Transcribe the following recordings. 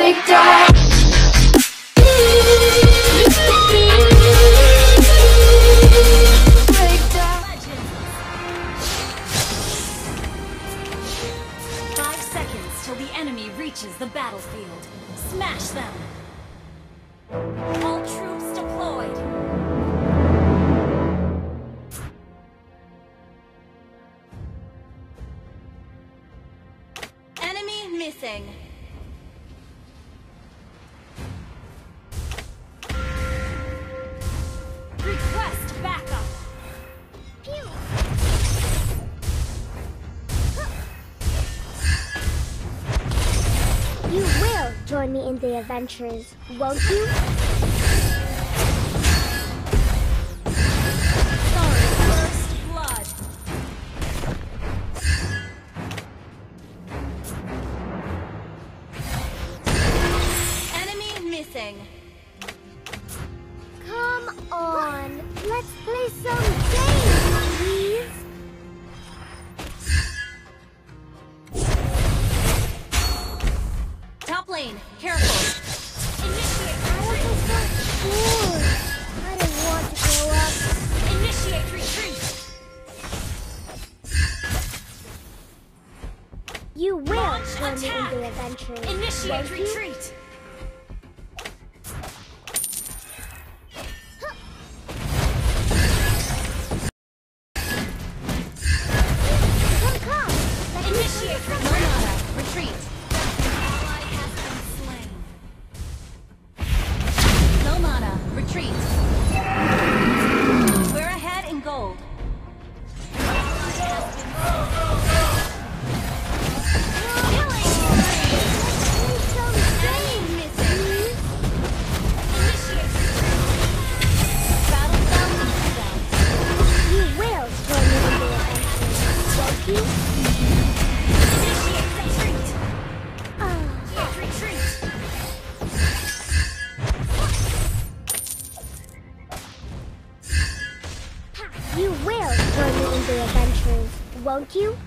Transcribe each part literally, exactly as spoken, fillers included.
breakdown. Five seconds till the enemy reaches the battlefield. Smash them! All troops deployed! Enemy missing! Request backup! Phew. You will join me in the adventures, won't you? Sorry, first blood. Enemy missing. Come on, let's play some games, please. Top lane, careful. Initiate I retreat. was so bored. I don't want to grow up. Initiate retreat. You will Launch join me in attack. the adventures, Initiate won't you? retreat. Come, come. Let me show you Initiate some retreat. Retreat. Ally has been slain. No mana. Retreat. We're ahead in gold. Enemy missing. Initiate retreat. Battle down and down. You will join me in the adventures, won't you? Initiate retreat. Ah. Initiate retreat. You will join me in the adventures, won't you?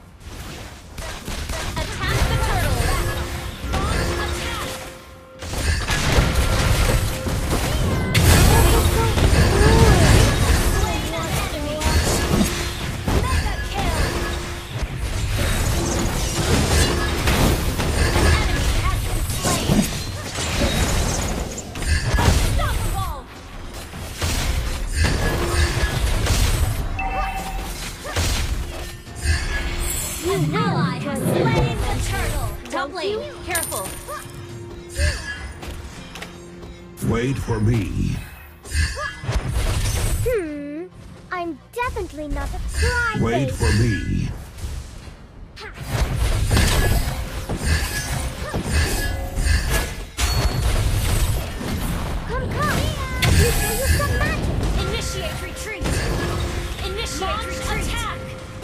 Attack the turtle. Launch attack. Slain an enemy. Mega kill. An enemy has been slain. Unstoppable. An ally has slain the turtle. Top lane, careful. Wait for me. Hmm, I'm definitely not a crybaby. Wait for me. Come, come. Let me show you some magic. Initiate retreat. Initiate Launch retreat. Attack.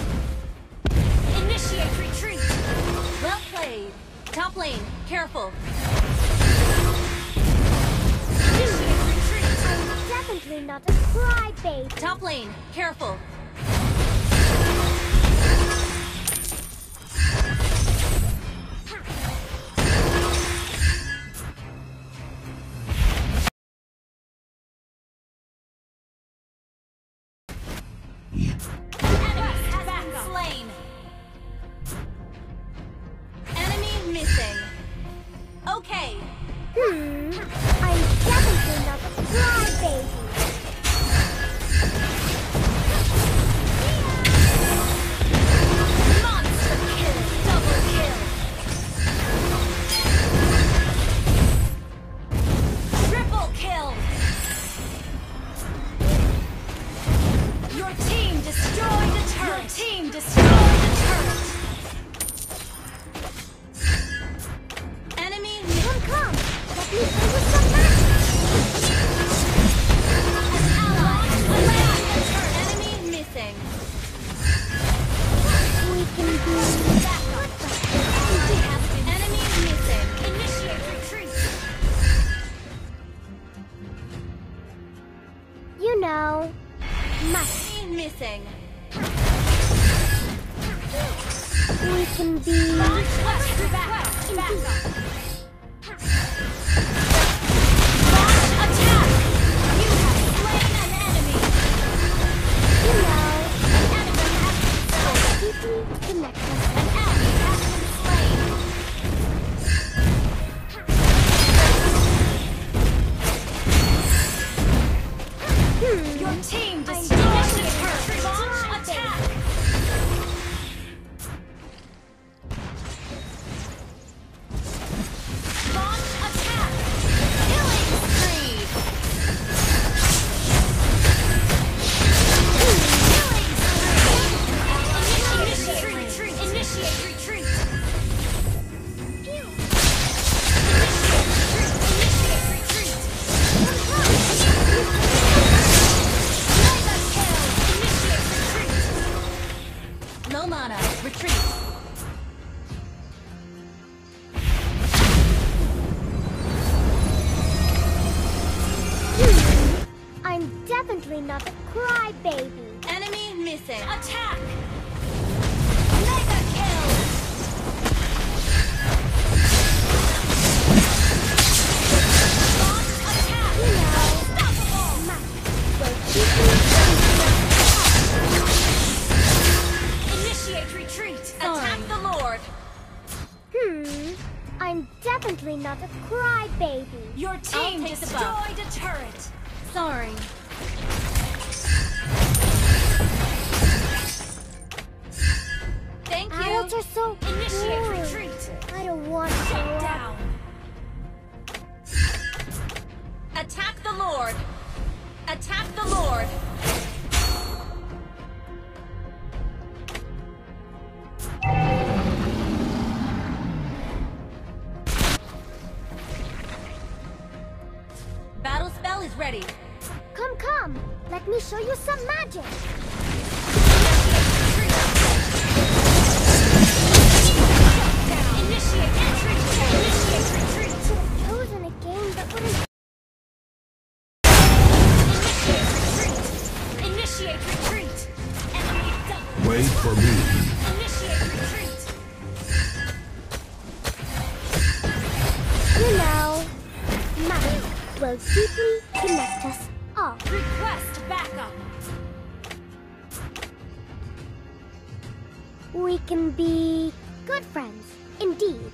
Initiate retreat. Well played. Top lane, careful. Initiate retreat. I'm definitely not a crybaby. Top lane, careful. Enemy has been slain. Enemy missing. Okay. Hmm, I'm definitely not a crybaby. Monster kill. Double kill. Triple kill. Your team destroyed the turret. Your team destroyed the turret. Enemy Come, come. Let me show you some magic. An ally has slain the turret. Enemy missing. We can do Backup. Ally has been enemy missing. Initiate retreat. You know, must. Enemy missing. We can be Launch west. Backup. Backup. baby. Enemy missing. Attack! Mega kill! Launch attack! You know, Unstoppable! my will keep me Initiate retreat! Attack the Lord! Hmm. I'm definitely not a crybaby. Your team take the destroyed a turret! Sorry. Thank you! Adults are so Initiate boring. retreat! I don't want to Shut grow up. down! Attack the Lord! Attack the Lord! Battle spell is ready. Come, come. Let me show you some magic. Initiate retreat! Initiate retreat! Should have chosen a game that wouldn't. Initiate retreat! Initiate retreat! Enemy double! Wait for me. Initiate retreat! You know, magic will deeply connect us all. Request backup! We can be good friends, indeed.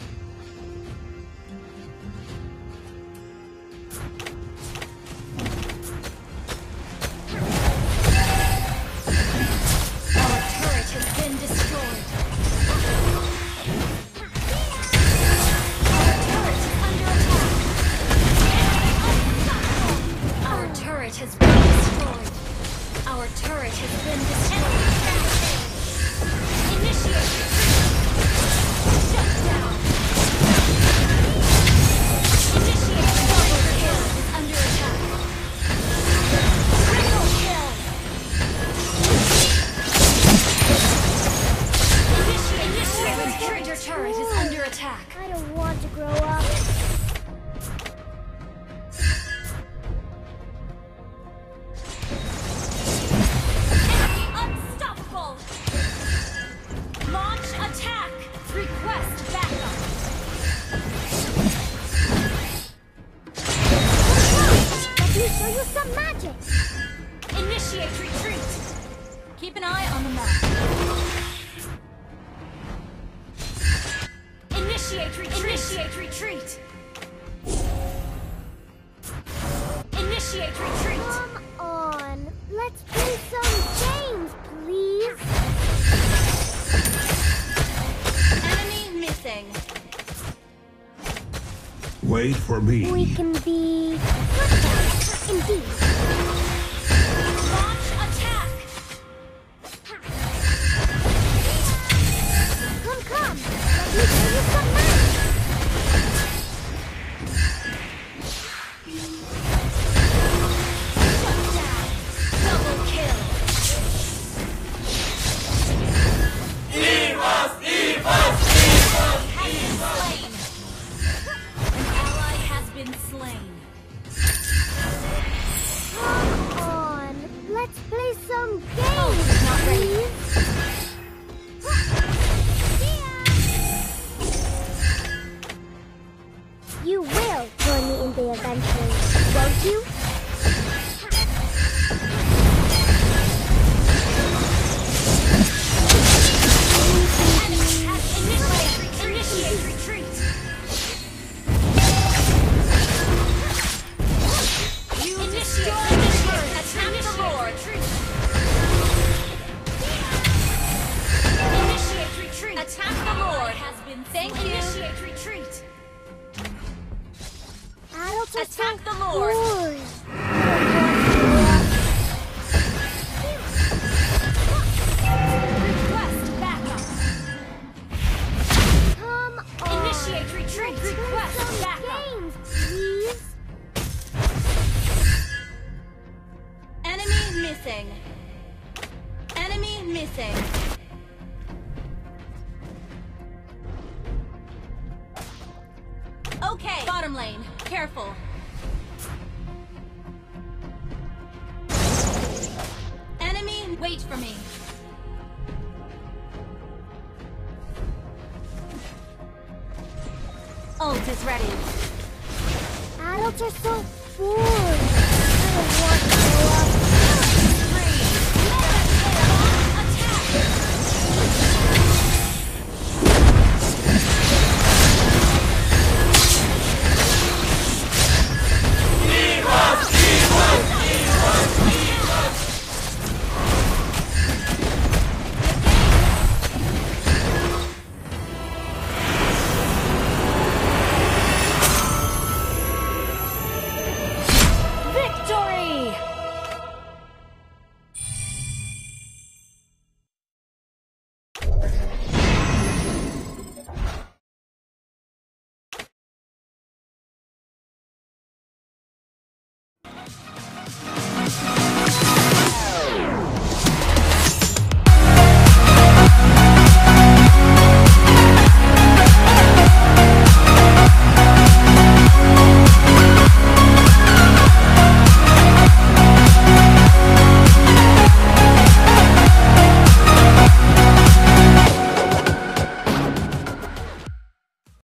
Our turret has been destroyed. Our turret is under attack. Unstoppable! Our turret has been destroyed. Our turret has been destroyed. Initiate retreat. Shut down. Initiate double kill is under attack. Triple kill. Initiate, initiate retreat. Your turret is under attack. I don't want to grow up. Enemy unstoppable. Launch attack. Request backup. Let me show you some magic. Initiate retreat. Keep an eye on the map. Initiate retreat. Initiate retreat. Initiate retreat. Come on. Let's play some games, please. Enemy missing. Wait for me. We can be good friends, indeed. Launch attack. Come, come. Let me show you some magic. Shut down. Double kill. Ally has been slain. Come on. Let's play some games, Oh, not ready. please. You will join me in the adventure, won't you? Enemy has initiate, initiate retreat. You initiate retreat. Attack the Lord. Initiate retreat. Attack the Lord. Has been Thank you. Initiate retreat. Adults are Attack so the Lord. boring. Request backup. Come on. Initiate retreat. Let's play Request some backup. games, please. Enemy missing. Enemy missing. Okay. Bottom lane. Careful. Enemy Wait for me. Ult is ready. Adults are so bored. I don't want to grow up. Killing spree. Mega kill. Attack.